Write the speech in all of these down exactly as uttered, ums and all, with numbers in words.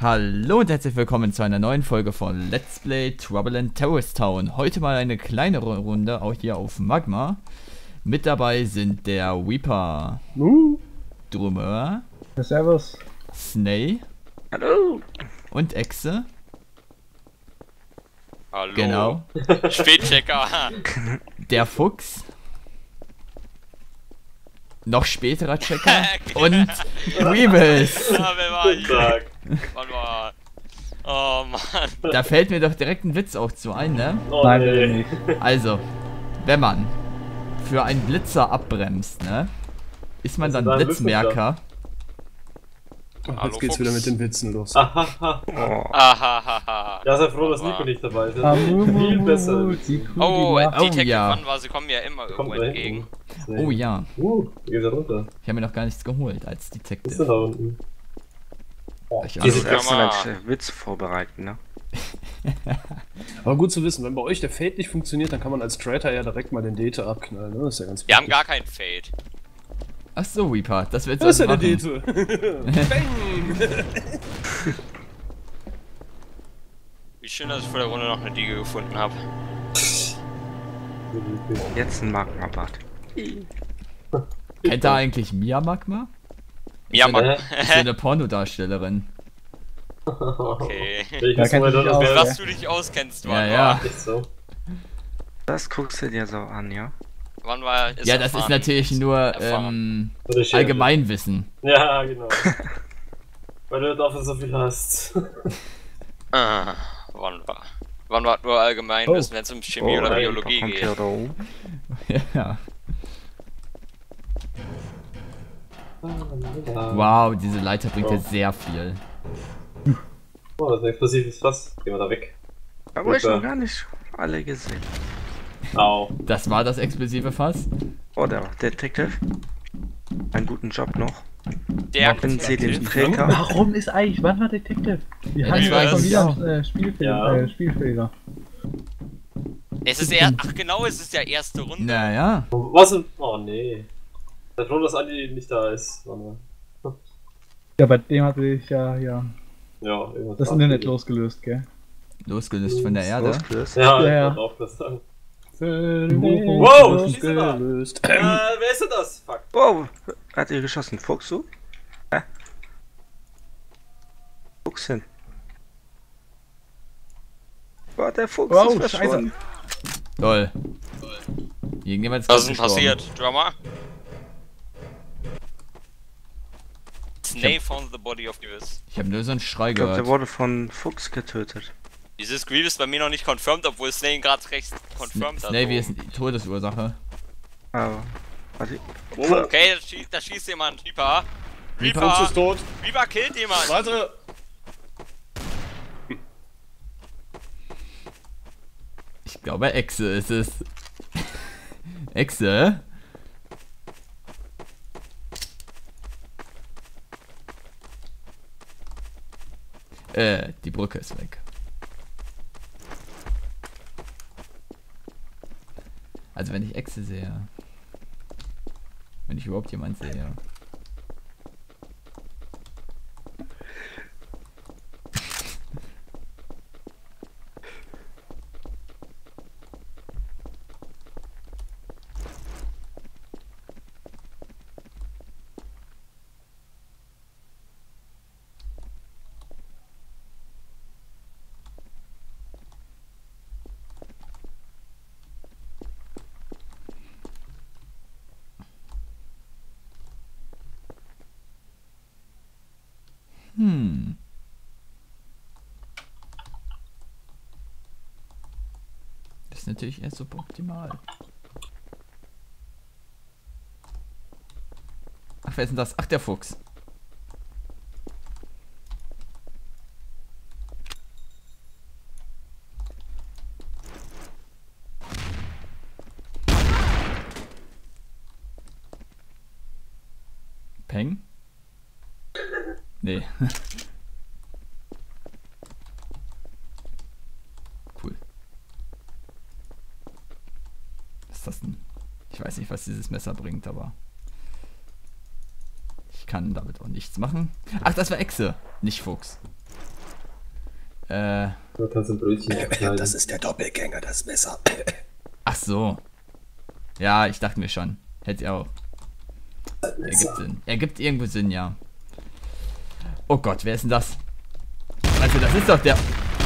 Hallo und herzlich willkommen zu einer neuen Folge von Let's Play Trouble in Terrorist Town. Heute mal eine kleinere Runde, auch hier auf Magma. Mit dabei sind der Weeper, Uh. Drummer, Ja, servus, Snay, hallo und Echse. Hallo. Genau. Spätchecker. Der Fuchs. Noch späterer Checker. Und Rebels. Ja, wer war ich? Wann war? Oh Mann. Da fällt mir doch direkt ein Witz auch zu ein, ne? Oh, nein, bitte nicht. Also, wenn man für einen Blitzer abbremst, ne? Ist man Was dann ist ein Blitzmerker? Ach, Hallo, jetzt geht's Fuchs. wieder mit den Witzen los. Ahaha. Ahahaha. Ja, sei froh, dass Aber- Nico nicht dabei ist. Ah, Das ist mu, mu, viel mu, besser. mu, die Kuh, Oh, die die macht- Oh, Detective ja. One war, sie kommen ja immer irgendwo Kommt da entgegen. hinten. Oh ja. Uh, wie geht's da runter? Ich habe mir noch gar nichts geholt als Was ist denn Detective. da unten? Ich Also, also, ja, erste mal. Mensch Witz vorbereiten, ne? Aber gut zu wissen, wenn bei euch der Fade nicht funktioniert, dann kann man als Traitor ja direkt mal den Dete abknallen, ne? Das ist ja ganz Wir haben wichtig. gar keinen Fade. ach so, Weeper, das willst du Das ist also ja der machen. Dete. Bang! Wie schön, dass ich vor der Runde noch eine Diege gefunden habe. Jetzt ein Magma-Bad. Kennt ihr eigentlich Mia Magma? Ja, Ist Mann. Hä? Ist ja eine Pornodarstellerin. Okay. Welches kennt Mal sich dann aus, Mit das ja. was du dich auskennst, Ja, Mann. ja. Echt so. Das guckst du dir so an, ja? Wann war ist Ja, das ist erfahren. natürlich nur Erfahren. ähm, Oder Schere. Allgemeinwissen. Ja, genau. Weil du dafür so viel hast. Ah, wann war? Wann war nur allgemein Oh. wissen, wenn es um Chemie oder nein, Biologie kommt geht? hier rum. Ja. Wow, diese Leiter bringt ja Oh. sehr viel. Oh, das ist ein explosives Fass. Gehen wir da weg. Aber ich Super. noch gar nicht alle gesehen. Au. Das war das explosive Fass? Oh, der Detective. Einen guten Job noch. Der Machen Sie den Detective. Träger. Warum ist eigentlich, wann war Detective? Die Ja, hatten das weiß schon ich wieder auch. äh, Spielfehler, Ja. äh, Spielfehler. Es ist er. Ach genau, es ist ja erste Runde. Naja. Was? denn? Oh nee. Sei froh, dass Andi nicht da ist. Warte mal. Ja, bei dem hatte ich ja, ja Ja, irgendwas. das war Internet abgelegt. losgelöst, gell? Losgelöst von der Erde. Losgelöst. Ja, Ja, ja. ja. Ich auch das sagen. Wow, Wow, was ist denn da? Gelöst. Äh, wer ist denn das? Fuck. Wow, hat ihr geschossen? Fuchs, du? Hä? Fuchs hin. Boah, der Fuchs Wow, ist verschwunden. Toll. Irgendjemand ist Was ist gerade denn gestorben. passiert? Drummer? Snake found the body of Grievous. Ich habe nur so einen Schrei Ich glaube, der gehört. wurde von Fuchs getötet. Dieses Grievous bei mir noch nicht confirmed, obwohl Snake ihn gerade rechts confirmed hat. Snavy ist die Todesursache. Aber. Warte. Okay, da schießt, da schießt jemand. Reaper. Fuchs Reaper. ist tot. Reaper killt jemand. Warte. Ich glaube, Echse ist es. Echse? Äh, die Brücke ist weg. Also wenn ich Echse sehe. Wenn ich überhaupt jemand sehe. Hm. Das ist natürlich erst suboptimal. Ach, wer ist denn das? Ach, der Fuchs. Peng? Nee. Cool. Was ist das denn? Ich weiß nicht, was dieses Messer bringt, aber ich kann damit auch nichts machen. Ach, das war Echse, nicht Fuchs. Äh, Du kannst ein Brötchen abschneiden. Das ist der Doppelgänger, das Messer. ach so. Ja, ich dachte mir schon. Hätte ich auch. Ergibt Sinn. Ergibt irgendwo Sinn, ja. Oh Gott, wer ist denn das? Also, das ist doch der...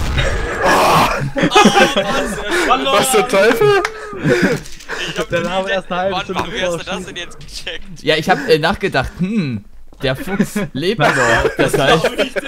Was zum Teufel? Ich hab Dann nie haben wir erst eine halbe Wann Stunde wann hast du bevor das denn jetzt gecheckt? Ja, ich habe äh, nachgedacht, hm, der Fuchs lebt doch. Das heißt,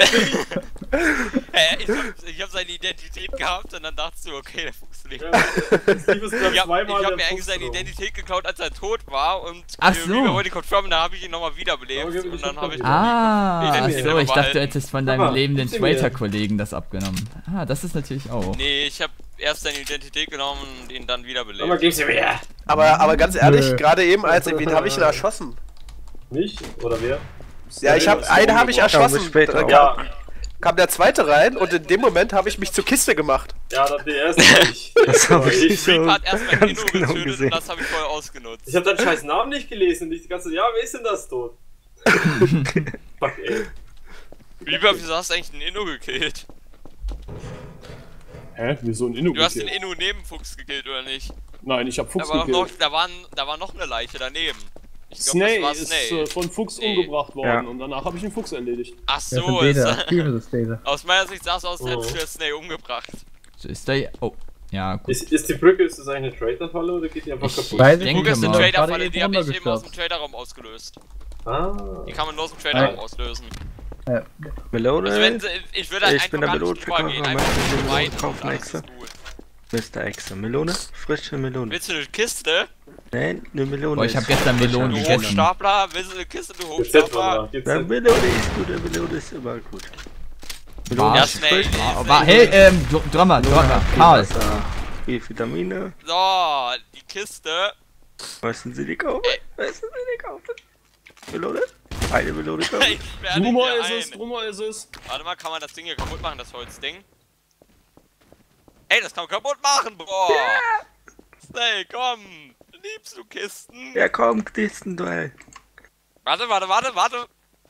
Hä, ich hab, ich hab seine Identität gehabt und dann dachtest du, okay, der Fuchs lebt. Steve ist gerade Ich hab, zweimal ich hab der mir eigentlich Fuchs seine gekommen. Identität geklaut, als er tot war und Ach äh, so. Reaper wollte ihn confirmen, da habe ich ihn nochmal wiederbelebt Aber gib mir und die dann habe ich... Schublade. ah, ach Identität so, ich dachte, du behalten. hättest von deinem Papa, lebenden gib's mir. Traitor-Kollegen das abgenommen. Ah, das ist natürlich auch. Nee, ich hab erst seine Identität genommen und ihn dann wiederbelebt. Aber gib sie mir! Aber, aber ganz ehrlich, Nö. gerade eben, als wen habe ich denn erschossen? Mich? Oder wer? Ja, ich habe einen habe ich Ja, erschossen. bis später Dann auch. kam, Ja, kam der zweite rein und in dem Moment habe ich mich zur Kiste gemacht. ja, dann der erste war ich. Das hab ich ich. nicht so Reaper hat erst mein ganz Inno genau getötet gesehen. und das habe ich voll ausgenutzt. Ich hab deinen scheiß Namen nicht gelesen und ich die ganze ja, wer ist denn das tot? Fuck, ey. Reaper, wieso hast du eigentlich einen Inno gekillt? Hä? Wieso ein Inno Du hast den gekillt? Inno neben Fuchs gekillt, oder nicht? Nein, ich hab Fuchs Da war, noch, gekillt. da, war, da war noch eine Leiche daneben. Ich glaub, Snake das war ist Snake. äh, von Fuchs Nee. umgebracht worden Ja. und danach habe ich den Fuchs erledigt. Ach Das so, ist ist, Data. Steve ist Data. aus meiner Sicht sah es aus, als Oh. hättest du jetzt Snake umgebracht. So ist der. Oh, ja, gut. Ist, ist die Brücke, ist das eigentlich eine Trader-Falle oder geht die einfach Ich- kaputt? Weiß ich denke Brücke ist eine mal. Trader-Falle, die Gerade habe ich eben eben aus dem runtergestürzt. Trader-Raum ausgelöst. Ah. Die kann man nur aus dem Trader-Raum auslösen. Ja. Melone? Also wenn, sie- ich würde halt Ich bin einfach der gar nicht Melonenverkäufer, vorgehen, möchte einfach die nur Melone rein und kaufen, alles Exe? ist gut. Mister Exe. Melone? Frische Melone. Willst du eine Kiste? Nein, eine Melone. Boah, ich hab ist gestern frische Melonen Du gegessen. Hochstapler? Willst du eine Kiste, du Jetzt setzt man Hochstapler? da. Jetzt Ja, setzt Melone ist gut, eine Melone ist immer gut. War, Ja, ist Snake. frisch. war, war, hey, ähm, Dr- Drummer, Drummer, Viel Karl. Wasser, viel Vitamine. So, die Kiste. Müssen Sie die kaufen? Müssen Sie die kaufen? Melone? Eine Melone kaufen? Ich sperre dich Rumor hier ist es, ein. Rumor ist es. Warte mal, kann man das Ding hier kaputt machen, das Holzding? Ey, das kann man kaputt machen, boah! Snake, komm! Liebst du Kisten? Ja komm, Kistenduell. Warte, warte, warte, warte!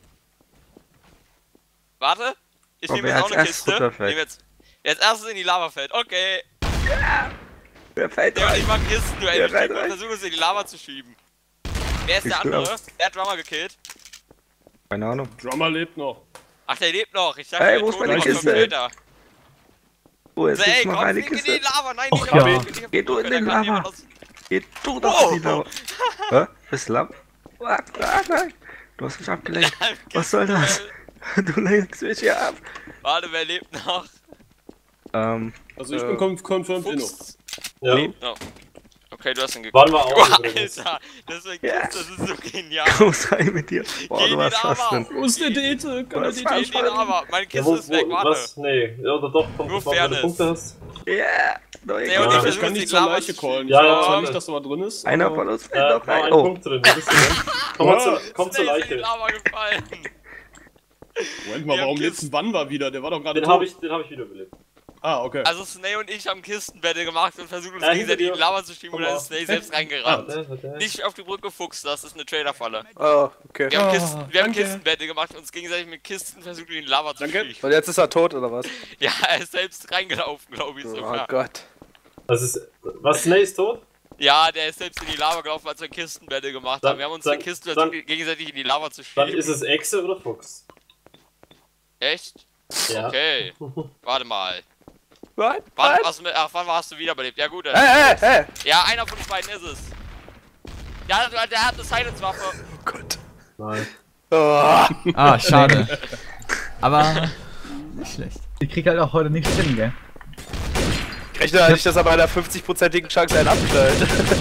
Warte! Ich Oh, nehme wer jetzt auch als eine erstes Kiste. runterfällt. Nehm jetzt, jetzt erstes in die Lava fällt. Okay. Wer fällt Der und ich rein? mag Kisten, du ey, Ja, ich rein, rein. versuche es in die Lava zu schieben. Wer ist Ich der bin andere? auf. Der hat Drummer gekillt. Keine Ahnung. Drummer lebt noch. Ach, der lebt noch. Ich dachte, Hey, der wo ist Tod meine kommt Kiste? später. Oh, jetzt So, ey, gibt's noch komm, eine flieg in die Kiste. Lava. Nein, Och, nicht ja. auf die Brücke. Geh du in Da den kann Lava. jemand aus- Geh du Oh. doch die Lava. Hä? Bist du lamm? Ah, ah, nein. Du hast mich abgelenkt. Was soll das? Du lenkst mich hier ab. Warte, wer lebt noch? Ähm, Also ich Äh, bin conf confirmed Inno. Fuchs. Ja. Nee. Oh. Okay, du hast ihn gekillt. Waren wir auch Oh, übrigens. Alter, deswegen Ja. das ist so genial. groß rein mit dir. Boah, Geh in du die warst fast Lava. drin. Wo ist der Dete? Kann Was der war Geh Dete in die Lava. Meine Ja, Kiste wo, ist weg, wo, warte. was? Nee, ja, oder doch, kommt Nur drauf an, wenn du Fairness. Punkte hast. Ja, neue Nee, und und Ja. ich Ich versuche kann die nicht zur Lava Leiche zu callen. Ich Ja, glaube ja, zwar ja. nicht, dass da was drin ist. Einer aber- von uns Äh, fällt noch war rein. ein Oh, Punkt drin, wo bist du denn? Komm mal, zu, komm zur Snake ist in die Leiche. Lava gefallen. Moment mal, Wir warum haben lebt ein Wanwa wieder? Der war doch gerade Den tot. habe ich, den hab ich wiederbelebt. Ah, okay. Also Snake und ich haben Kistenbette gemacht und versucht uns Ja, gegenseitig in hinter die dir. Lava zu schieben und dann ist Snake selbst reingerannt. Warte, warte. Nicht auf die Brücke fuchs, das ist eine Traderfalle. Oh, okay. Wir haben, Oh, Kisten, wir haben danke. Kistenbette gemacht und uns gegenseitig mit Kisten versucht in die Lava zu Danke. schieben. Und jetzt ist er tot, oder was? Ja, er ist selbst reingelaufen, glaube ich Oh sogar. Gott. Das ist, was, Snake ist tot? Ja, der ist selbst in die Lava gelaufen, als wir Kistenbette gemacht Dann- haben. Wir haben uns dann- eine Kiste dann- versucht, gegenseitig in die Lava zu Dann schieben. ist es Echse oder Fuchs. Echt? Ja. Okay. Warte mal. Was? Wann, Was? hast du mit, ach, wann hast du wiederbelebt? Ja gut, dann. Hey, hey, hey! Ja, einer von uns beiden ist es. Ja, der, der hat eine Silence-Waffe. Oh Gott. Nein. Oh. Ah, schade. Aber nicht schlecht. Ich krieg halt auch heute nichts hin, gell? Ich rechne halt nicht, dass er bei einer fünfzig-prozentigen Chance einen abknallt.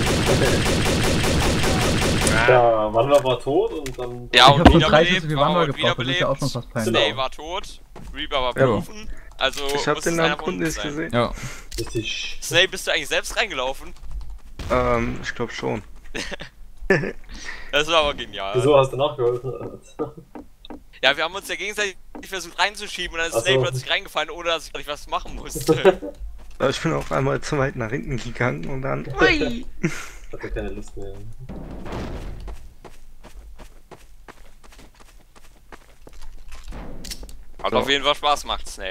Ja, Wanwa war tot und dann. Ja, ich und hab so wiederbelebt, dreißig so viel war Wanderer heute gebraucht, das ist ja auch schon wiederbelebt. fast peinlich. Snake war tot, Reaper war Ja. berufen. Also, ich hab muss den es Namen einer von Kunden uns nicht sein. gesehen. Ja. Richtig. Snake, bist du eigentlich selbst reingelaufen? Ähm, ich glaube schon. Das war aber genial. Wieso hast du nachgeholfen? Ja, wir haben uns ja gegenseitig versucht reinzuschieben und dann ist Ach so. Snake plötzlich reingefallen, ohne dass ich was machen musste. Aber ich bin auf einmal zu weit nach hinten gegangen und dann. Ui! Hat ja keine Lust mehr. Hat So. auf jeden Fall Spaß gemacht, Snake.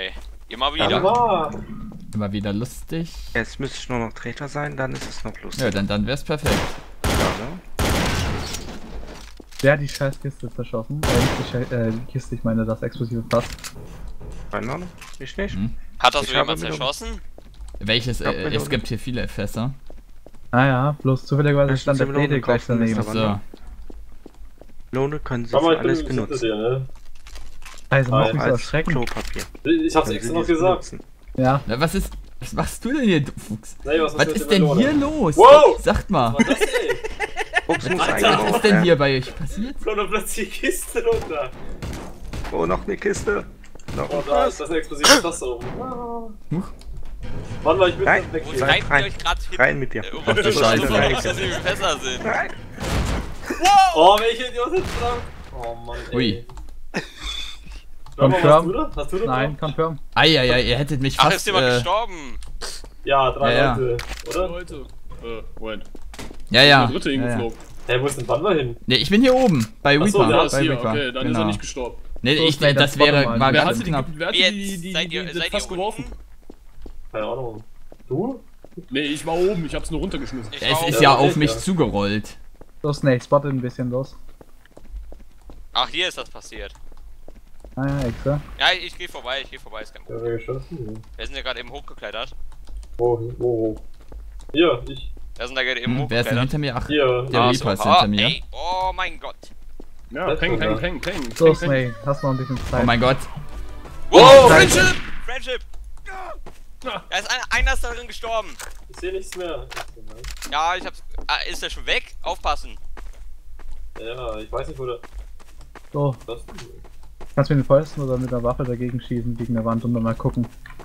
Immer Ja, wieder. Ah, Immer wieder lustig. Jetzt müsste ich nur noch Treter sein, dann ist es noch lustig. Ja, dann, dann wär's perfekt. Ja, ne? Wer hat die Scheißkiste zerschossen? Äh, nicht die, Schei äh, die Kiste, ich meine das explosive Fass. Keine Ahnung, ich nicht. Hm. Hat das Ich so jemand habe wieder- zerschossen? Welches? Ja, Äh, es gibt hier viele Fässer. Ah ja, bloß zufälligerweise Vielleicht stand der sind wir noch Plete gleich gekauft, daneben. Mister So. Lohne können sie Mama, für ich bin alles hinter benutzen. dir, ne? Also, mach mich so Als erschrecken. Klopapier. Ich hab's Können extra sie noch dies gesagt. benutzen. Ja, Na, was ist. Was machst du denn hier, du Fuchs? Nee, was, Was mit ist der denn Melone? hier los? Wow! Sagt mal. Was war das, ey? Fuchs muss Alter, Was eingebaut ist denn werden. hier bei euch passiert? Kommt da plötzlich die Kiste runter. Oh, noch eine Kiste. Noch Oh, ein da ist Fass. das explosive Fass oben. Huch. Warte mal, ich bin Nein. dann weg Wo hier. treibt ihr rein. euch gerade hin? Rein mit dir. Äh, Ach, um du die Scheiße. Scheiße. Nicht, dass die besser sind. Nein. Oh, welche Idiot ist dran? Oh Mann, ey. Ui. Schau mal, Confirm. hast du da? Hast du da? nein, confirm. Eieiei, ihr hättet mich Ach, fast. ist jemand äh, gestorben? Ja, drei Ja, ja. Leute, oder? Leute. Äh, Moment. ja, ja. Der dritte ja, ja. hingeflogen. Hey, wo ist denn Banner hin? Nee, ich bin hier oben. Bei Ach so, Reaper. der Ja, ist ist bei hier, Reaper. okay, dann ist Genau. er nicht gestorben. Nee, So, ich, schnell, das das wäre Bottom war line. Wer ganz hat die, knapp. wer hat Jetzt die, die, die, seid ihr, die, seid das Fass ihr geworfen? unten? Keine Ahnung. Du? Nee, ich war oben, ich hab's nur runtergeschmissen. Ich Es auch. ist Ja, ja auf echt, mich ja. zugerollt. So, Snake, spottet ein bisschen los. Ach, hier ist das passiert. Ah ja, extra. Ja, ich geh vorbei, ich geh vorbei, ist kein Wer Problem. hat geschossen? Wir sind ja gerade eben hochgeklettert. Wo, wo, wo? Hier, ich. Wir sind da gerade eben Hm, wer ist denn hochgeklettert. hinter mir? Ach, Hier. der Ah, Reaper so. ist hinter Oh, mir. ey, oh mein Gott. Ja, Das peng, ist peng, ja. peng, peng. So, peng, peng. Snake, hast noch ein bisschen Zeit. Oh mein Gott. Wow, Nein. Friendship! Friendship! Da ist einer, einer ist da drin gestorben. Ich sehe nichts mehr. Ja, ich hab's. Ah, ist der schon weg? Aufpassen. Ja, ich weiß nicht, wo der. So, Das kannst du mit den Fäusten oder mit der Waffe dagegen schießen, gegen der Wand und dann mal gucken.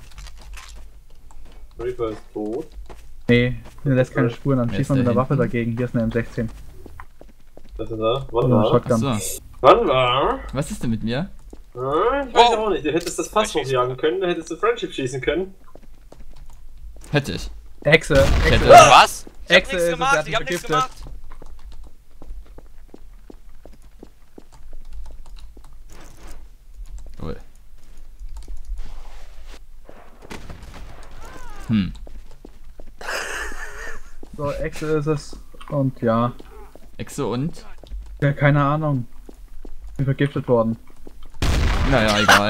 Reaper ist tot. Nee, der lässt keine Spuren an. Wer Schieß ist mal mit da der Waffe hinten? dagegen. Hier ist eine M sechzehn. Was ist da? Wann Oder eine war? Shotgun. Achso. Wann war? Was ist denn mit mir? Hm, ich weiß Wow. auch nicht. Du hättest das Fass hochjagen können, du hättest du Friendship schießen können. Hätte ich. Echse, Ich hätte. Echse. Was? Ich hab Echse nichts ist es, der gemacht, hat ich hab mich nichts vergiftet. gemacht. Cool. Hm. So, Echse ist es. Und ja, Exo und? ja, keine Ahnung. Bin vergiftet worden. Naja, egal.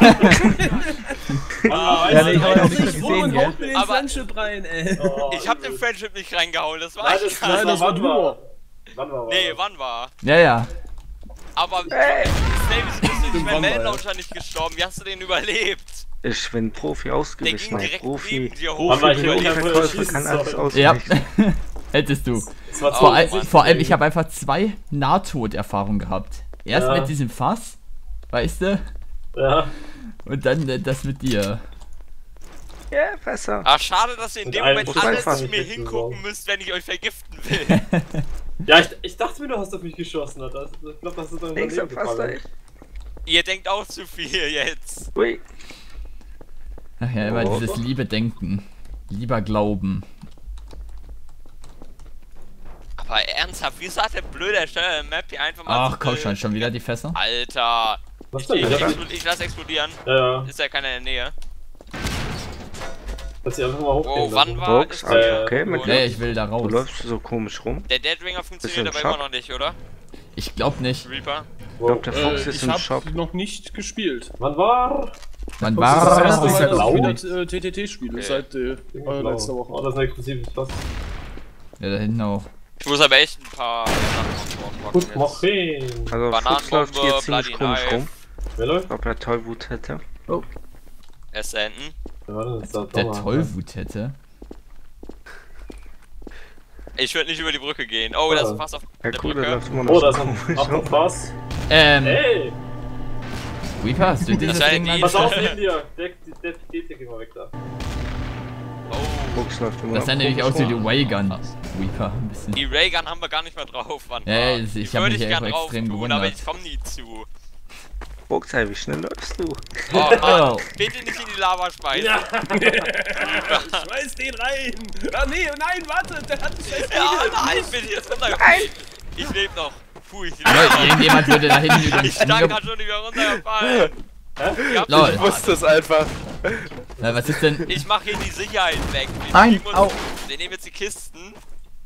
Ah, Ja, nee, ich weißt hab du, auch nichts mehr gesehen, gell? Haut mir den Aber- Friendship rein, ey. Oh, Ich hab den Friendship nicht reingehauen, das war Nein, ich das, gar das, nicht. das war wann du. war? Wann war Nee, das? wann war? Ja, ja. Aber Snake ist durch meinen wann war er? Meldenlauncher nicht gestorben. Wie hast du den überlebt? Ich bin Profi Der ausgewichen, ging ein direkt Profi. neben dir Wann hoch. war ich Profi, überlebt? Verkäufer kann alles Ja. ausweichen. Hättest du. Das war Vor, all, zweitausendsiebzehn. vor allem, ich habe einfach zwei Nahtoderfahrungen gehabt. Erst Ja. mit diesem Fass, weißt du? Ja. Und dann äh, das mit dir. Ja, besser. Ach, schade, dass ihr in Mit dem einem Moment Schuss alles einfach zu mir nicht hingucken gesorgt. müsst, wenn ich euch vergiften will. Ja, ich, ich dachte mir, du hast auf mich geschossen. Das, ich glaube, das ist dann Links am Pflaster. Ihr denkt auch zu viel jetzt. Ui. Ach ja, immer Oh. dieses liebe Denken. Lieber Glauben. Aber ernsthaft, wieso hat der blöde Ersteller der Map hier einfach mal Ach so komm eine- schon, schon wieder die Fässer? Alter. Was Ich, denn? ich, Ja, explod- ich lass explodieren. ja. Ist ja keiner in der Nähe. Lass sie einfach mal hochgehen. Oh, wann lassen. war Box, ist alles äh, okay mit Nee, dir? ich will da Du raus. läufst so komisch rum. Der Deadringer funktioniert Bist du aber im immer noch nicht, oder? Ich glaub nicht. Reaper? Ich Wo, glaube, der Fuchs Äh, ist ich im hab Shop. noch nicht gespielt. wann war? Man Das ist das Das Ah, erste ist Mal, ja dass blau. ich wieder äh, T T T spiele, Okay. seit äh, äh, letzter Oh, Woche. das ist ein exklusives Fass. Ja, da hinten auch. Ich muss aber echt ein paar Sachen Gut, jetzt. mach hin. Also Fuchs läuft hier Bananenbombe, ziemlich Bloody komisch Knife, rum. Wer läuft? Ich glaube, er Tollwut hätte. S enden. Ja, warte, das ist da Der Donner. Tollwut hätte. Ich würde nicht über die Brücke gehen. Oh, das ist fast auf Ja, der cool, der Brücke. läuft immer noch Oh, so da ist ein komisch Achtung, rum. Fass. Ähm, Ey! Reaper, hast du dieses war Ding die- mal Pass auf, gesehen? neben dir! Der, der, der geht hier, geh mal weg da. Oh. Fuchs läuft immer Das noch sah nämlich komisch aus wie rum. die Waygun. Reaper, ein bisschen. Die Raygun haben wir gar nicht mehr drauf. Wann Ja, war? ja, ich Die hab würde mich ich einfach gern drauf extrem tun, gewundert. aber ich komm nie zu. Fuchs, ey, wie schnell läufst du? Oh, Oh. Mann, bitte nicht in die Lava schmeißen. Ja. Schmeiß den rein! Ah, nee, nein, warte, der hat einen scheiß Ja, Igel. nein, ich bin jetzt runtergefallen. Ich lebe noch. Puh, ich lebe Lol, noch. irgendjemand würde da hinten über den Ich stand Stuhl. gerade schon wieder runtergefallen. Ihr habt Lol. mich Ich wusste es einfach. Na, was ist denn? Ich mach hier die Sicherheit weg. Wir Nein, nehmen uns- au. Wir nehmen jetzt die Kisten.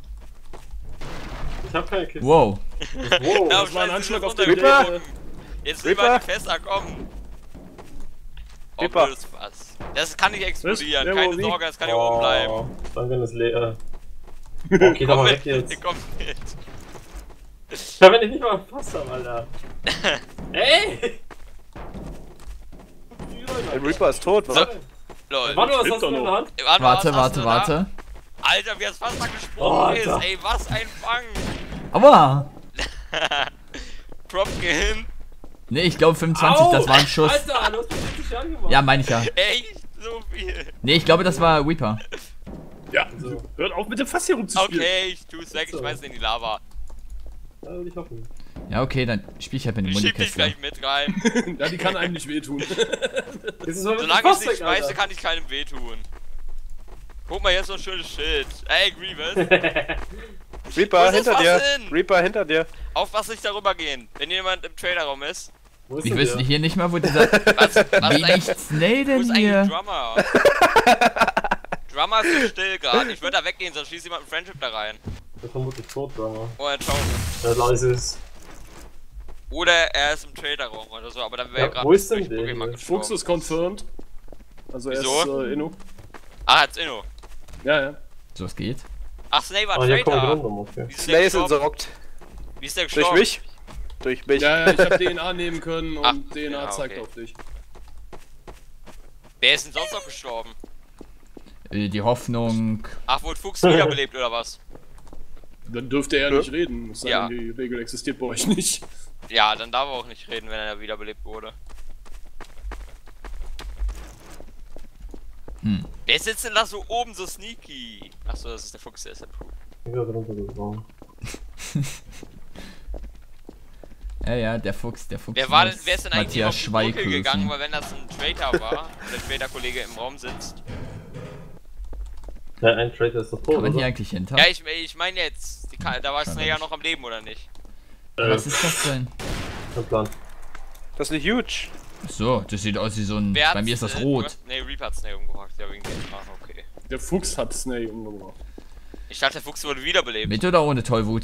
Ich hab keine Kiste. Wow. Wow. Na, das war ein scheiße, Anschlag wir auf sind den runtergeflogen. Reaper. Jetzt sind wir Reaper. an die Fässer, komm. Oh, Reaper. blödes Fass. Das kann nicht explodieren, Wer, keine wo, wie? Sorge, das kann hier oben bleiben. Oh, dann wenn es leer. Oh, geh doch Komm mal mit, weg jetzt. komm mit. Ja, wenn ich nicht mal ein Fass hab, Alter. Ey! Der Reaper ist tot, So. was? Lol. Mann, was Lebt hast du doch in der noch. Hand? Warte, Warte, was hast warte, du warte. Da? Alter, wie das fast mal gesprungen Oh, ist. Alter. Ey, was ein Fang. Aua! Prop hin. Ne, ich glaube fünfundzwanzig, Au! das war ein Schuss. Alter, du hast mich richtig angemacht. Ja, meine ich ja. Echt so viel. Ne, ich glaube, das war Reaper. Ja, So. hört auf mit dem Fass hier rumzuspielen. Okay, ich tu's weg, ich So. schmeiß in die Lava. Ja, will ich hoffen. Ja, okay, dann spiel ich halt mit dem Ich schieb dich Munikiste. gleich mit rein. Ja, die kann einem nicht wehtun. Jetzt ist mal mit dem Solange ich Fass nicht weg, schmeiße, Alter. kann ich keinem wehtun. Guck mal, jetzt so ein schönes Schild. Ey, Grievous. Wo Reaper ist das hinter Fass dir. hin? Reaper hinter dir. Auf was nicht darüber gehen. Wenn jemand im Traderraum ist. Wo ist Ich denn wüsste der? hier nicht mal, wo dieser... Was, was Wie ist eigentlich, nicht Snake wo ist denn eigentlich hier? Drummer? Drummer ist so still gerade. Ich würde da weggehen, sonst schießt jemand ein Friendship da rein. Der ist vermutlich tot, Drummer. Oder ein Show. Der leise ist. Oder er ist im Traderraum oder so, aber dann wäre Ja, er gerade wo ist denn durch der Pokémon hier? gestorben. Fuchs ist confirmed. Also er Wieso? ist äh, Inno. Ah, hat's Inno. Ja, ja. So, es geht. Ach, Snake war Ah, hier kommt Trader. rundum, okay. Wie ist der Slay ist gestorben? entsorgt. Wie ist der Durch gestorben? mich? Durch mich. Ja, ja, ich hab D N A nehmen können und Ach, D N A ja, zeigt okay. auf dich. Wer ist denn sonst noch gestorben? Äh, Die Hoffnung... Ach, wurde Fuchs wiederbelebt oder was? Dann dürfte er Ja. nicht reden. Es sei Ja. denn, die Regel existiert bei euch nicht. Ja, dann darf er auch nicht reden, wenn er wiederbelebt wurde. Hm. Wer sitzt denn da so oben so sneaky? Achso, das ist der Fuchs, der ist der Pro. Ich bin drunter gesprungen. Ja, ja, der Fuchs, der Fuchs. Wer war denn, muss wer ist denn eigentlich Matthias auf die Brücke Schweighöfen. gegangen, weil wenn das ein Traitor war, und der Trader-Kollege im Raum sitzt. Ja, ein Trader ist doch tot, Kann man hier oder? eigentlich hinter? Ja, ich, ich meine jetzt, die, Ka- da war Scheinbar Snare ja nicht. noch am Leben, oder nicht? Äh, Was ist das denn? kein Plan. Das ist eine Huge. So, das sieht aus wie so ein... Wer Bei hat's, mir ist das äh, rot. du hast- Nee, Reaper hat Snare umgebracht, ja, wegen dem. Ah, okay. Der Fuchs hat Snake umgebracht. Ich dachte, der Fuchs wurde wiederbelebt. Mit oder ohne Tollwut?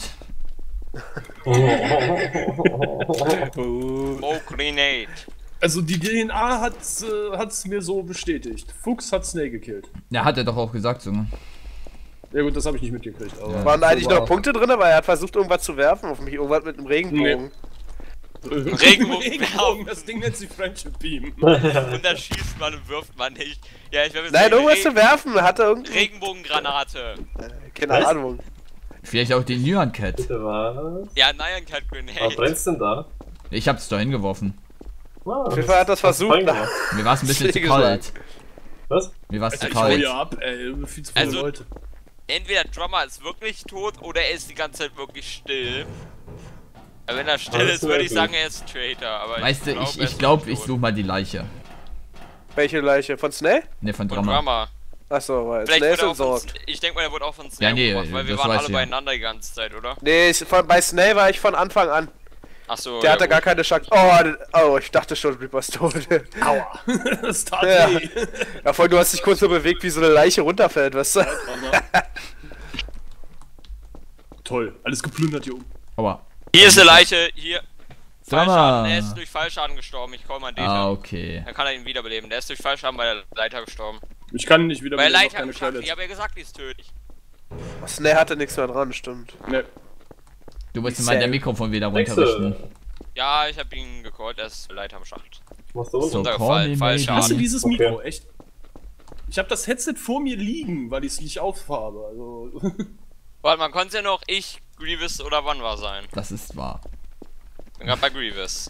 Oh, Grenade. Also die D N A hat äh, hat's mir so bestätigt. Fuchs hat Snake gekillt. Ja, hat er doch auch gesagt, so. Ja gut, das habe ich nicht mitgekriegt. Aber Ja. Waren da eigentlich so war- noch Punkte drin, weil er hat versucht irgendwas zu werfen auf mich, irgendwas mit einem Regenbogen. Regenbogen Regenbogen, das Ding nennt sich Friendship Beam. Und da schießt man und wirft man nicht. Ja, ich werde Nein, irgendwas zu werfen, hat er irgendwie. Regenbogengranate. Keine Was? Ahnung. Vielleicht auch den Nyan Cat. Bitte was? Ja, Nyan Cat Was Grenade. brennst denn da? Ich hab's da hingeworfen. Ah, Auf jeden Fall hat das hast du versucht. fein gemacht. Mir war's ein bisschen zu Schläge kalt. Was? Mir war's zu Ich hau kalt. hier ab, ey. Viel zu viele Also- Leute. Entweder Drummer ist wirklich tot oder er ist die ganze Zeit wirklich still. Aber wenn er still Alles ist, würde ich möglich. sagen, er ist ein Traitor. Aber Weißt du, glaub, ich, er ich ist glaube, nicht ich tot. suche mal die Leiche. Welche Leiche? Von Snell? Ne, von Von Drama. Drummer. Achso, weil Vielleicht Snell wird ist er auch von, entsorgt. ich denke mal, er wurde auch von Snare Ja, nee, umgebracht, weil wir das waren weiß alle ich ja. beieinander die ganze Zeit, oder? Nee, ich, von, bei Snell war ich von Anfang an. Achso. Der hatte gar keine Chance. Oh, oh, ich dachte schon, Reaper ist tot. Aua. Das tat Ja. weh. Ja, voll, du hast dich kurz so bewegt, wie so eine Leiche runterfällt, weißt du? Toll, alles geplündert hier oben. Aua. Hier ist eine Leiche, hier. Drama. Fallschaden, er ist durch Fallschaden gestorben, ich call mal den. Ah, okay. Dann kann er ihn wiederbeleben. Der ist durch Fallschaden bei der Leiter gestorben. Ich kann nicht wieder Bei der mit Leiter keine im Schacht. Credits. Ich habe ja gesagt, die ist tödlich. Snell hatte nichts mehr dran, stimmt. Ne. Du musst Wie mal der safe. Mikrofon wieder Nächste. runterrichten. Ja, ich habe ihn gecallt, er ist Leiter im Schacht. Was machst du unten? So, runtergefallen, call me falsch, Ich hasse Schaden. dieses Okay. Mikro, echt. Ich habe das Headset vor mir liegen, weil ich es nicht aufhabe. Also. Warte, man konnte ja noch ich, Grievous oder wann war sein. Das ist wahr. Bin grad bei Grievous.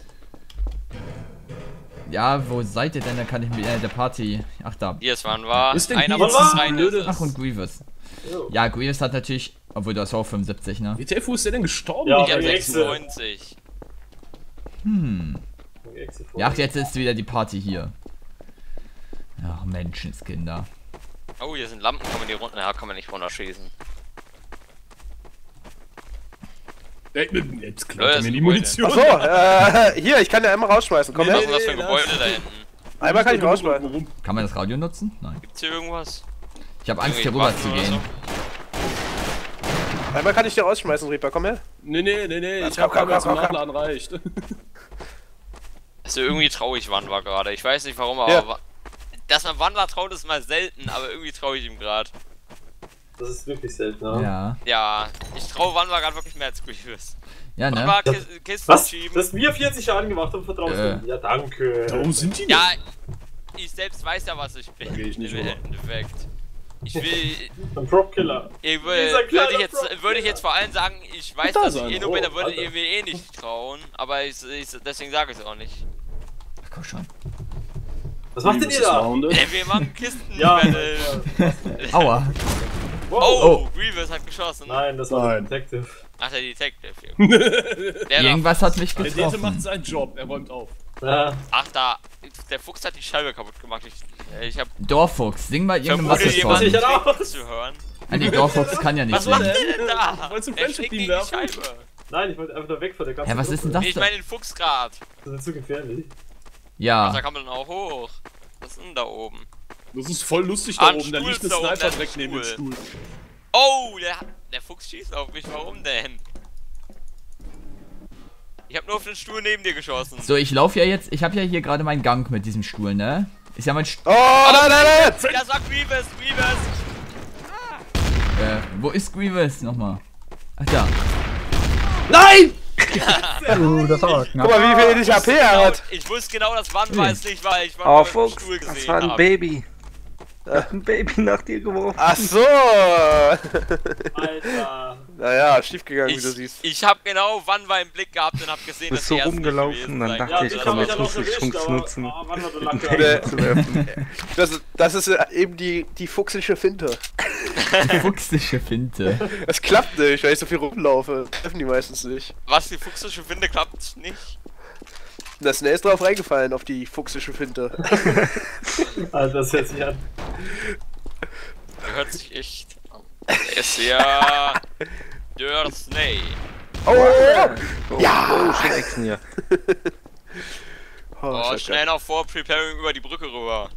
Ja, wo seid ihr denn? Da kann ich mit äh, der Party. Ach da. Hier ist wann war. Ist denn Einer hier von uns jetzt rein blöde- ist Ach, es. und Grievous. Jo. Ja, Grievous hat natürlich. Obwohl, du hast auch fünfundsiebzig, ne? W T F, wo ist der denn gestorben? Ja, Ich hab die Echse. sechsundneunzig. Hm. Die Echse vor. Ja, ach, jetzt ist wieder die Party hier. Ach, Menschenskinder. Oh, hier sind Lampen, kann man die runter. Ja, kann man nicht runterschießen. Ey, jetzt Ja, klaut er ist mir die ein Munition. Achso, äh, hier, ich kann ja einmal rausschmeißen, komm Nee, her. Was ist das für ein nee, Gebäude das- da hinten? Einmal kann ich rausschmeißen. Rum. Kann man das Radio nutzen? Nein. Gibt's hier irgendwas? Ich habe Angst, hier Irgendwie rüber zu Waffen oder gehen. Einmal kann ich dir rausschmeißen, Reaper, komm her. Nee, nee, nee, nee, ich Komm, hab komm, einmal zum komm, komm. Nachladen reicht. Also irgendwie traurig Wanwa gerade. Ich weiß nicht warum, aber Ja. wa- dass man Wanwa traut, ist mal selten, aber irgendwie traue ich ihm gerade. Das ist wirklich selten, ja. Ja. Ja, ich traue Wanwa gerade wirklich mehr als Grievous. Ja, ne? Wanwa Kis Kisten Was? schieben. Du hast mir vierzig Schaden gemacht und vertraust Äh. mir. Ja, danke. Warum sind die denn? Ja, ich selbst weiß ja, was ich bin. Da geh ich nicht Im rüber. Endeffekt. Ich will. Ein Prop-Killer. Ich Dieser würde kleine würd ich, jetzt, Prop-Killer. würd ich jetzt vor allem sagen, ich weiß, da dass ich sein. eh nur bin, Oh, da würdet Alter. ihr mir eh nicht trauen. Aber ich, ich, deswegen sage ich es auch nicht. Ach, komm schon. Was macht denn ihr da? Ey, wir machen Kisten. Ja. Battle. Aua. Wow. Oh, Grievous hat geschossen. Nein, das war der Nein. Detective. Ach, der Detective. Der da- Irgendwas hat mich Der Dete getroffen. macht seinen Job, er räumt auf. Ja. Ach, da. Der Fuchs hat die Scheibe kaputt gemacht. Ich, ich hab Dorfuchs, sing mal irgendein vermutet, jemand ich Wassersong. hab- nicht zu hören. Ah, nee, Dorfuchs kann ja nicht Was macht singen. der denn da? Wolltest du ein Er Friendship schlägt Team gegen die werfen? Scheibe. Nein, ich wollte einfach nur weg von der ganzen Hä, was ist denn Gruppe. das? Ich meine den Fuchs grad. Das ist zu gefährlich. Da Ja. kann man dann auch hoch. Was ist denn da oben? Das ist voll lustig Ah, da ein oben, da Stuhl liegt ein ist da oben, Sniper da ist direkt ein neben dem Stuhl. Stuhl. Oh, der, der Fuchs schießt auf mich. Warum denn? Ich hab nur auf den Stuhl neben dir geschossen. So, ich laufe ja jetzt, ich habe ja hier gerade meinen Gang mit diesem Stuhl, ne? Ist ja mein Stuhl. Oh, nein, nein, nein! Ja, sag Grievous, Grievous! Äh, wo ist Grievous nochmal? Ach da. Nein! Uh, das war knapp. Guck mal, wie viel ich H P er hat. Ich wusste genau, dass Wanwa es nicht war. Ich war Oh, nur auf dem Fuchs, Stuhl gesehen. das war ein hab. Baby. Er hat ein Baby nach dir geworfen. Ach so! Alter. Naja, schiefgegangen, wie Ich, du siehst. ich hab genau Wanwa im Blick gehabt und hab gesehen, Du dass bist so er es nicht rumgelaufen, gewesen dann sein dachte kann. Ja, ich, den Das kann hab man ich ja noch Fuchsfunks erwischt, aber... nutzen. Ah, wann war der Um Lack? Der- zu werfen. Das, das ist äh, eben die, die fuchsische Finte. Fuchsische Finte. Es klappt nicht, weil ich so viel rumlaufe. Treffen die meistens nicht. Was die fuchsische Finde klappt nicht. Da ist Snace drauf reingefallen, auf die fuchsische Finte. Alter, das hört sich an. Der hört sich echt an. Der ist ja... Der Snake. Oh! Oh, Ja! Oh, Schrecksen hier. Oh, Oh, Scheiße. schnell noch vor Preparing über die Brücke rüber.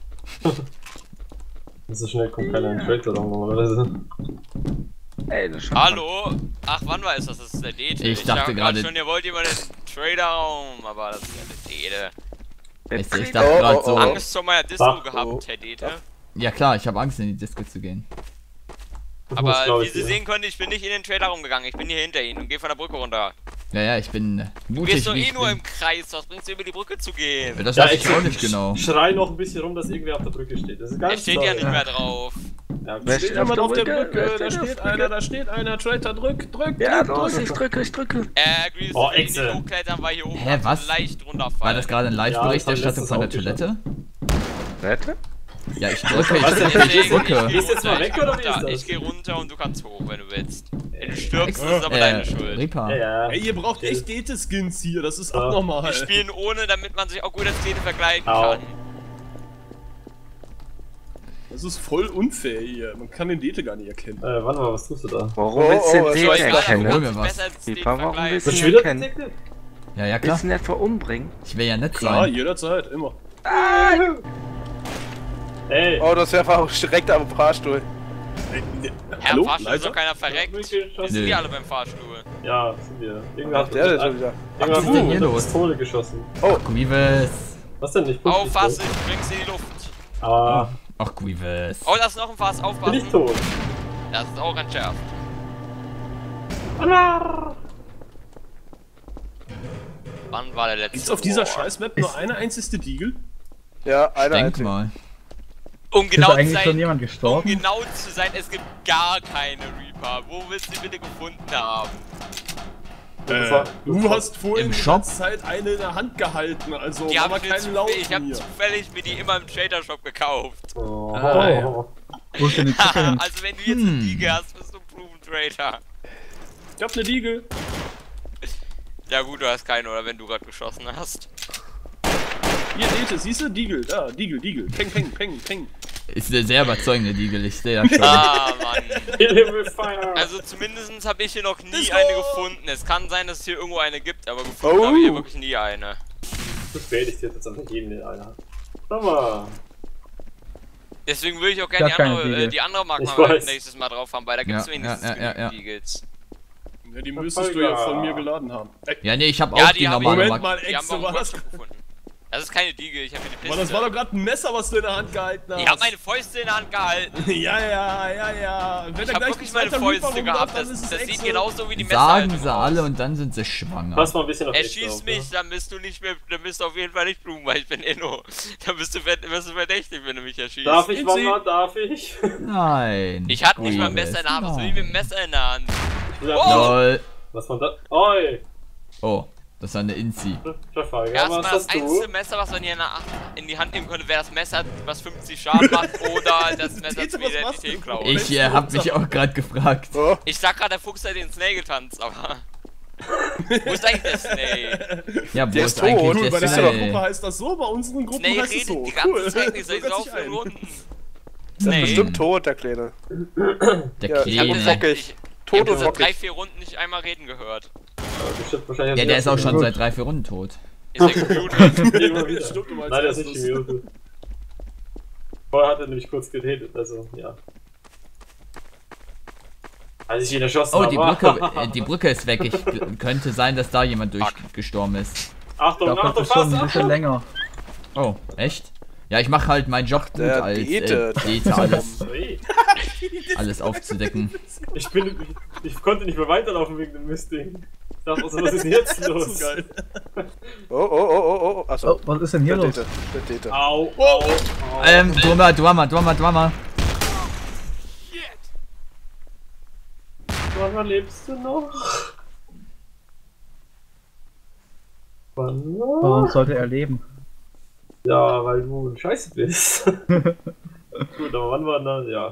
So schnell kommt keiner in den Traitor normalerweise. Ey, das ist schon. Hallo? Ach, wann war es das? Das ist der Dete. Ich dachte hab grad gerade- schon, ihr wollt jemanden in den Trader-Raum, aber das ist ja der Dete. Ich, ich dachte Oh, gerade oh, so. oh. Angst vor meiner Disco Ach, gehabt, oh. Herr Dete. Ja klar, ich habe Angst in die Disco zu gehen. Das muss, Aber glaub wie ich, Sie ja. sehen können, ich bin nicht in den Trader-Raum gegangen. Ich bin hier hinter Ihnen und gehe von der Brücke runter. Ja, ja, ich bin äh, Du mutig. gehst doch wie eh ich nur bin. im Kreis. Was bringst du über die Brücke zu gehen? Das Ja, weiß ich ich auch nicht genau. Schrei noch ein bisschen rum, dass irgendwer auf der Brücke steht. Das ist Er ganz steht ja nicht mehr drauf. Ja, Wer Steht steht auf jemand der auf der Brücke? Brücke, Wer da steht auf steht der einer, Brücke? da steht einer, Traitor, drück, drück, Ja, drück, los, drück. ich drücke, ich drücke. Äh, Grease, Oh, wenn die Echse. nicht hochklettern, weil hier oben Hä, kannst du was? leicht runterfallen. War das gerade eine Ja, Live-Berichterstattung das von der haben letztes Toilette? Wette? Ja, ich drücke, ich Was denn? drücke, ich Deswegen, drücke. geh Gehst du jetzt mal runter, weg, ich geh oder wie ist runter. das? Ich geh runter und du kannst hoch, wenn du willst. Wenn du stirbst, ist es aber Äh, deine Schuld. Reaper. Ja, ja. Ey, ihr braucht echt Dete-Skins hier, das ist Ja. abnormal. Wir spielen ohne, damit man sich auch gut als Dete verkleiden Au. kann. Das ist voll unfair hier, man kann den Dete gar nicht erkennen. Äh, warte mal, was tust du da? Warum Oh, willst du oh, den es Dete war Ich echt weiß gar nicht, Hol erkennen? du mir kannst was. besser als Dete Reaper, warum verkleiden. willst du Ist ihn schon wieder erkennen? Detective? Ja, ja, Willst klar. du ihn etwa umbringen? Ich will ja nett Klar, sein. jederzeit, immer. Ey, Oh, das wäre auch direkt am Fahrstuhl. Herr, Hallo, im Fahrstuhl ist Leiter? doch keiner verreckt. Wir sind Nö. die alle beim Fahrstuhl. ja, sind wir. Irgendwer hat Der ist schon wieder. irgendwer was ist denn hat hier mit der los? Pistole geschossen. Grievous. Was denn? Ich push dich Aufpassen, tot. ich bring's in die Luft. Ah, Ach, Grievous. Oh, da ist noch ein Fass, bin aufpassen. ich tot. Das ist auch entschärft. Wann war der letzte? Gibt's auf dieser War? Scheiß-Map nur eine einzigste Deagle? Ja, einer Denk einzig. mal. Um Ist genau da zu eigentlich schon sein, jemand um gestorben? genau zu sein, es gibt gar keine Reaper. Wo willst du die bitte gefunden haben? Äh, du hast vorhin Im die Shop? ganze Zeit eine in der Hand gehalten, also Die mach hab mal ich, mir keinen zu, Laut ich hab hier. zufällig mir die immer im Trader Shop gekauft. Oh. Ah, ja. Wo ist denn die Zucker hin? Also wenn du jetzt Hm. eine Diege hast, bist du Proven Trader. Ich hab ne Diegel. Ja gut, du hast keine, oder wenn du gerade geschossen hast. Hier, Dete, siehst du? Diegel, da, Diegel, Diegel. Peng, peng, peng, peng. Ist eine sehr überzeugende Diegel, ich sehe das schon. Ah, Mann. Kill him with fire. Also zumindest habe ich hier noch nie Disco! eine gefunden. Es kann sein, dass es hier irgendwo eine gibt, aber gefunden Oh. habe ich hier wirklich nie eine. Zu spät, ich hätte jetzt einfach jeden in einer. Sag mal. Deswegen würde ich auch gerne Ja, die keine andere, äh, Deagle. die andere Marke Ich mal weiß. nächstes Mal drauf haben, weil da gibt es Ja, wenigstens ja, ja, ja, ja. genügend Deagles. Ja, die müsstest du ja von mir geladen haben. Äh, Ja, nee, ich habe Ja, auch die die hab ich- normale Moment Marke. mal, Die haben Ex, wir so im war das. Workshop gefunden. Das ist keine Deagle, ich habe mir eine Piste. Mann, das war doch gerade ein Messer, was du in der Hand gehalten hast. Ich habe meine Fäuste in der Hand gehalten. Ja, ja, ja, ja. Wenn Ich da habe gleich wirklich ein meine zweiter Fäuste Reaper gehabt. rumläuft, Das, dann ist es das sieht Exe. genauso wie die Sagen Messer. sie alle und dann sind sie schwanger. Pass mal ein bisschen auf Er Ex schießt auf, mich, dann bist du nicht mehr, dann bist du auf jeden Fall nicht Blumen, weil ich bin Inno. Dann bist du, ver- wirst du verdächtig, wenn du mich erschießt. Darf ich, Inzi. Mama, darf ich? Nein. Ich hatte nicht mal ein Liebes, Messer in der Hand, was will ich nein. mit dem Messer in der Hand? Ja, Oh! Lol. Was man da. Oi! Oh, das war eine Inzi. Verfrage. Ja, Ja, was das hast einzige du? Messer, was man hier in, der, in die Hand nehmen konnte, wäre das Messer, was fünfzig Schaden macht, oder das Messer Dieter, zum was machst Identität du? klauen. Ich äh, hab mich auch gerade gefragt. Oh, Ich sag gerade, der Fuchs hat den Snake getanzt, aber... Wo ist eigentlich der Snake? Ja, wo Der ist ist eigentlich tot. Cool, der bei der Snake? anderen Gruppe heißt das so, bei unseren Gruppen Snake heißt es redet so. die ganze Cool. Zeit nicht, soll ich So so hört sich auf ein. Runden. ist Snake. bestimmt tot, der Kleine. Der Ja, Ich hab und Kleine. seit, Bockig. ich, ich Tot hab und seit drei, bockig. vier Runden nicht einmal reden gehört. Bestimmt wahrscheinlich Ja, der ist auch schon Gut. seit drei, vier Runden tot. Ist er gemutet? Immer wieder. Stimmt, du meinst Nein, der ist nicht erstes. gemutet. Vorher hat er nämlich kurz geredet, also ja. Als ich ihn erschossen Oh, habe. die Brücke, äh, die Brücke ist weg. Ich g- könnte sein, dass da jemand durchgestorben ist. Achtung, Ich glaube, Achtung, das ist schon fast, ein bisschen Achtung! länger. Oh, echt? Ja, ich mache halt meinen Job gut der als äh, Dete. Dete, alles, Hey, alles aufzudecken. ich bin. Ich, ich konnte nicht mehr weiterlaufen wegen dem Mistding. Ich dachte, also, was ist denn jetzt So los? geil. Oh, oh, oh, oh, oh. Achso. Oh, was ist denn hier Der los? Dete. Der Dete. Au, au, au. Ähm, Drummer, Drummer, Drummer, Drummer. Wann lebst du noch? Wann Warum noch? sollte er leben? Ja, weil du scheiße bist. Gut, aber wann war das? Ja.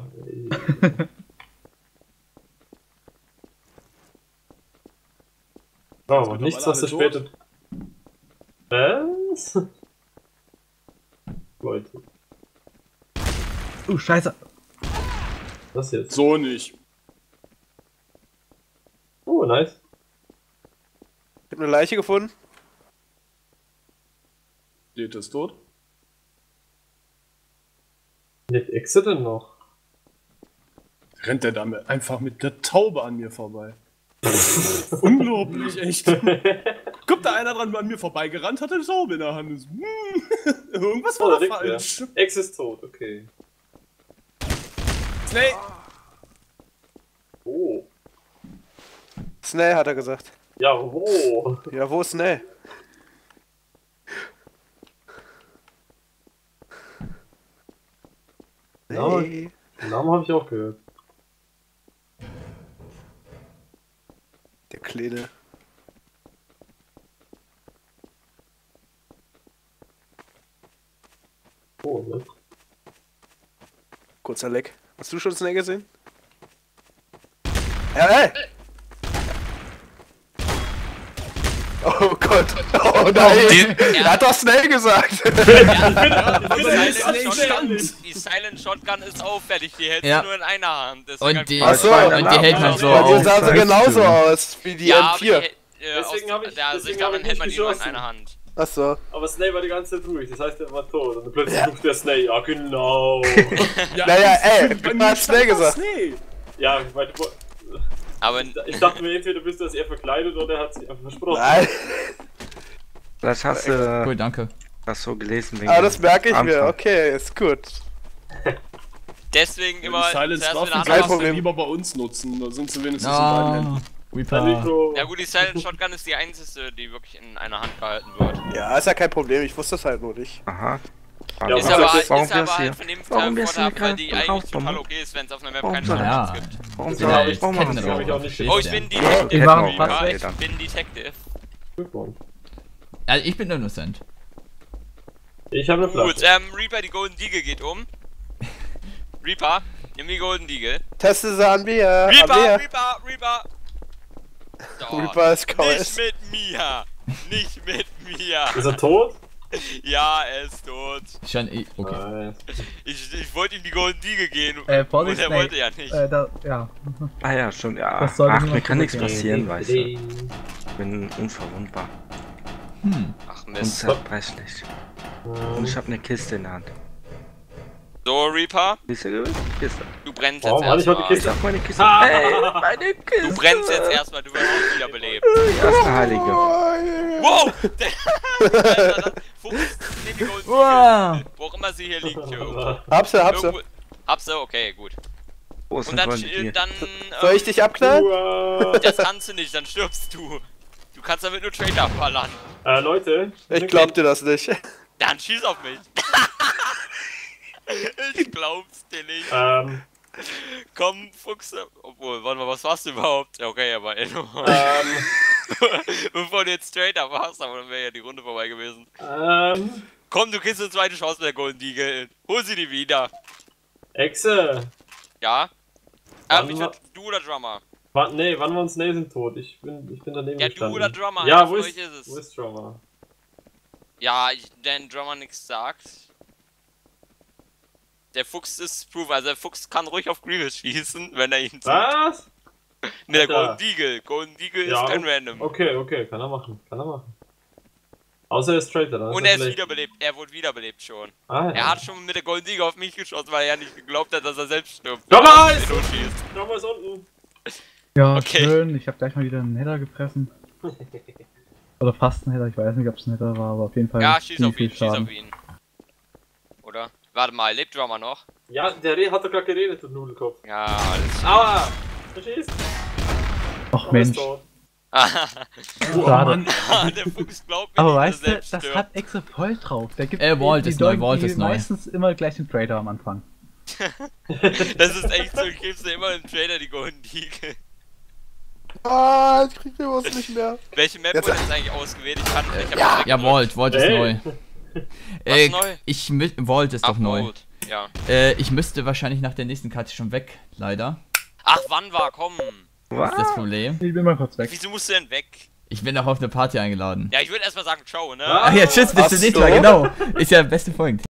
Oh, aber nichts, was du alle später. Was? Leute, Uh, scheiße. was jetzt? So nicht. Oh, nice. Ich hab eine Leiche gefunden. Dete ist tot. Lebt Exe denn noch? Rennt der Dame einfach mit der Taube an mir vorbei. Unglaublich, echt. Kommt da einer dran an mir vorbeigerannt, hat eine Taube in der Hand. Hm, irgendwas Oh, war da da liegt er. falsch. Exe ist tot, okay. Snake. Oh. Snell hat er gesagt. Ja, wo? Ja, wo ist Snell? Ja. Nee. Den Namen habe ich auch gehört. Der Kleine. Oh, ne? Kurzer Leck. Hast du schon Snell gesehen? Ja, ey! Oh Gott! Oh nein! Er hat doch Snell gesagt! Die Snake Silent, stand. Shotgun, die Silent Shotgun ist auffällig, die hältst Ja. du nur in einer Hand. Deswegen Und die, Ach so. und die hält man so Bei dir auf. sah sie genauso aus wie die ja, M aber vier. Die, äh, Deswegen aus hab ich- der deswegen Sicht hab dann ich hält man nicht die nur in geschossen. einer Hand. Achso. Aber Snake war die ganze Zeit ruhig, das heißt, er war tot. Und plötzlich ruft der Snake, ja genau. Naja, ey, Bei du mir hast stand Snell da gesagt. Snake. Ja, weil du, Aber ich dachte mir, entweder bist du als er verkleidet oder er hat sich einfach versprochen. Nein, Vielleicht hast du Cool, danke. das so gelesen wegen aber das dem merke ich mir. Anfang. Okay, ist gut. deswegen Die immer Silence zuerst mit Waffen der Kein anderen sollst du Problem. lieber bei uns nutzen. Da sind sie wenigstens in beiden Ah, Händen. Reaper. Nico. Ja gut, die Silent Shotgun ist die einzige, die wirklich in einer Hand gehalten wird. Ja, ist ja kein Problem. Ich wusste das halt nur nicht. Aha. Ja, Ist warum aber, bist ist warum aber wär's hier? halt von dem Warum wär's Vorteil, hier weil die gerade eigentlich rauskommen? total okay ist, wenn es auf einer Map Warum keine soll- Naja, Shotguns gibt. Warum sind soll halt ich, warum machen das wir hab ich auch das? nicht Oh, ich bin die Wir Detective. machen Reaper. fast Ich bin Detective. Glückwunsch. Also ich bin innocent. Ich habe eine Gut, Flasche. ähm, Reaper, die Golden Deagle geht um. Reaper, nimm die Golden Deagle. Teste sie an mir. An Reaper, mir. Reaper, Reaper! So, Reaper ist nicht Chaos. mit mir! Nicht mit mir! Ist er tot? Ja, er ist tot. Schon, eh- okay. Nein. Ich, ich wollte ihm die Golden Deagle gehen Äh, und Vorsicht, er Snake. wollte ja nicht. Äh, da, ja. Ah ja, schon, ja. Das sollte Ach, niemand mir kann nichts zurückgehen. passieren, weißt du. Ich bin unverwundbar. Hm. Ach Mist. Unzerbrechlich. Und ich hab eine Kiste in der Hand. So, Reaper, Kiste gewinnt? Kiste. du brennst jetzt Oh, warte, ich hab die erstmal. Kiste. Sag meine Kiste. Ah. Hey, meine Kiste. Du brennst jetzt erstmal, du wirst auch wiederbelebt. Das ist eine Heilige. Wow! Der Alter, das Fuchs, nimm die Golden Wow. Eagle. Wo auch immer sie hier liegt, hier irgendwo. Hab's ja, hab's ja. Irgendwo- Hab's du? Okay, gut. Wo ist Und ein dann, Golden äh, Eagle? dann Soll ich ähm, dich abknallen? Uah. das kannst du nicht, dann stirbst du. Du kannst damit nur Traitor ballern. Äh, Leute. Ich glaub dir das nicht. Dann schieß auf mich. Ich glaub's dir nicht. Ähm, Komm, Fuchs. Obwohl, warte mal, was warst du überhaupt? Ja, okay, aber ey, ähm, bevor du jetzt Traitor warst, aber dann wäre ja die Runde vorbei gewesen. ähm, Komm, du kriegst eine zweite Chance mit der Golden Eagle. Hol sie dir wieder. Exe. Ja? Wann Ähm, ich wa- würd, du oder Drummer? Wann, nee, wann wir uns nee, sind tot. Ich bin, ich bin daneben Ja, du gestanden. oder Drummer, Ja, einer wo von ist, euch ist es. wo ist Drummer? Ja, ich, wenn Drummer nichts sagt. Der Fuchs ist proof, also der Fuchs kann ruhig auf Grievous schießen, wenn er ihn sieht. Was? Ne, der Alter. Golden Eagle. Golden Eagle Ja, ist kein Random. Okay, okay, kann er machen, kann er machen. Außer er ist Traitor, dann Und ist er ist vielleicht- wiederbelebt, er wurde wiederbelebt schon. Ah, ja. Er hat schon mit der Golden Eagle auf mich geschossen, weil er nicht geglaubt hat, dass er selbst stirbt. Drummer wenn er ist- losschießt. Drummer ist unten. Ja, Okay. schön. Ich habe gleich mal wieder einen Header gefressen. Oder fast einen Header, ich weiß nicht, ob es ein Header war, aber auf jeden Fall Ja, schieß ziemlich auf ihn, viel schieß Schaden. auf ihn. Oder? Warte mal, lebt Drummer noch? Ja, der Re hat doch gerade geredet, du Nudelkopf. Ja, alles Aua! Verstehst? Ach Drummer Mensch, ist tot. schade. Der Fuchs glaubt mir Aber nicht, weißt dass du, er das stirbt. hat Exe voll drauf. Der gibt Äh, Vault die ist neu, Leute, Vault die ist neu. meistens immer gleich den Trader am Anfang. Das ist echt so, ich gebe dir immer im Trader die Golden Eagle. Ah, ich krieg was nicht mehr. Welche Map Jetzt- wurde jetzt eigentlich ausgewählt? Ich kann ich hab ja, Ja, Vault, Vault ist Hey. neu. Was Äh, neu? ich mü- Vault ist doch neu. Ja. Äh, ich müsste wahrscheinlich nach der nächsten Karte schon weg, leider. Ach, wann war? Komm. Das ist das Problem. Ich bin mal kurz weg. Wieso musst du denn weg? Ich bin auch auf eine Party eingeladen. Ja, ich würde erstmal sagen, ciao, ne? Ah. Ach ja, tschüss, bis Ach zum nächsten so. Mal, genau. Ist ja der beste Punkt.